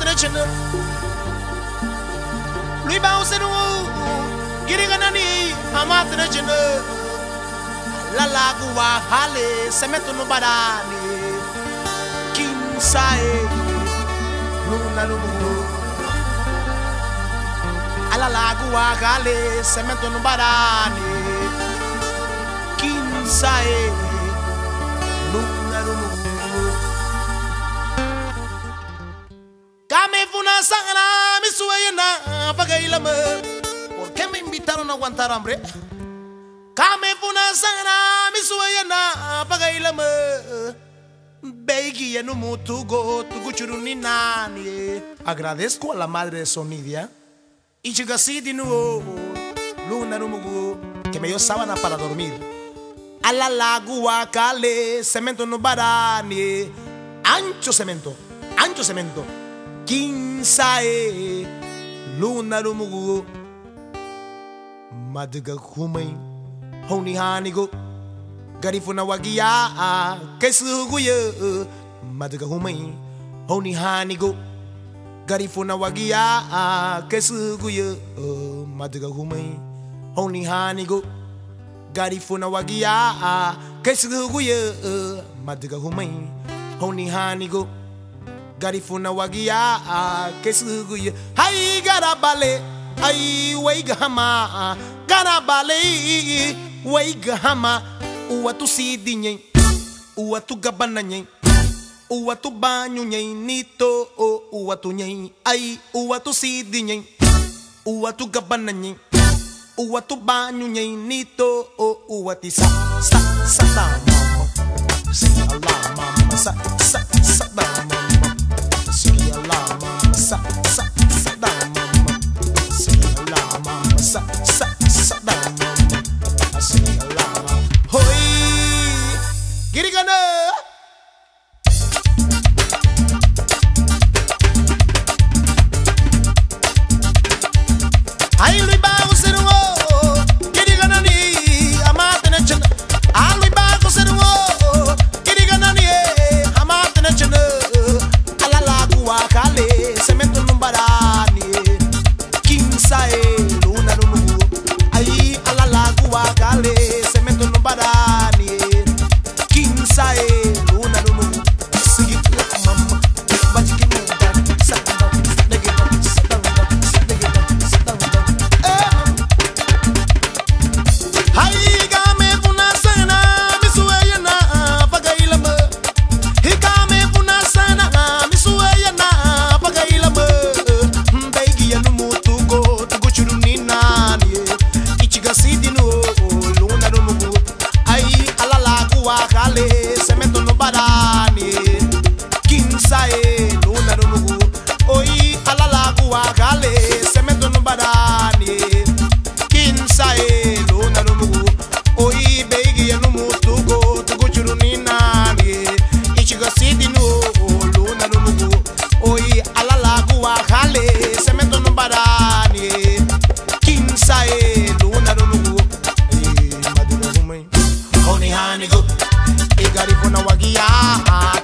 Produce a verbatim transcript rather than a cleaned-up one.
de chene lui ba usenu giri ganani amate de chene la laguwa hale semeto no badani kinsae luna lumu ala laguwa hale semeto no badani kinsae luna lumu kame funa sangana mi suena pagaila me ¿por qué me invitaron a aguantar hambre? Kame funa sangana mi suena pagaila me beigi ya no mutugo tugu churuni nani. Agradezco a la madre de Sonidia y chigasi di nuo luna numugu que me dio sábana para dormir. A la lagua cale cemento no barani ancho cemento ancho cemento kinsae luna numugu madga humai honi hanigo garifuna wagia kesuguye madga humai honi hanigo garifuna wagia kesuguye madga humai honi hanigo garifuna wagia kesuguye madga humai honi hanigo garifuna wagia kesuguye hai garabale ai waigahama garabale waigahama uatu sidinye uatu gabananye uatu banyu nye nito uatu nye ai uatu sidinye uatu gabananye uatu banyu nye nito uati sa sa sa da mama si Allah mama sa sa sa da mama si Allah mama sa sa sa da mama si Allah mama sa sa sa da mama si Allah mama hoi girigana ai lui ba usenu girigana ni amate na chen ai lui ba usenu girigana ni amate na chen ala la gua kale cemento no barani kinsae luna no ai ala la gua kale cemento no barani kinsae luna no sigi mama baji kimu sat down nigga sat down sat nigga sat down eh hai ga me funa sana mi suena pagaila me hi ga me funa sana mi suena pagaila me beigi ya no mutu go tugo churuni nani ichiga sidi no luna no mugu ai ala la gua kale cemento no barani kinsae luna no mugu oi ala la gua kale cemento no barani kinsae luna no mugu oi beigi ya no mutu go tugo churuni nani ichiga sidi no luna no mugu oi ala la gua kale cemento no barani kinsae luna no mugu eh maduna humai honi hanigo igarifuna wagia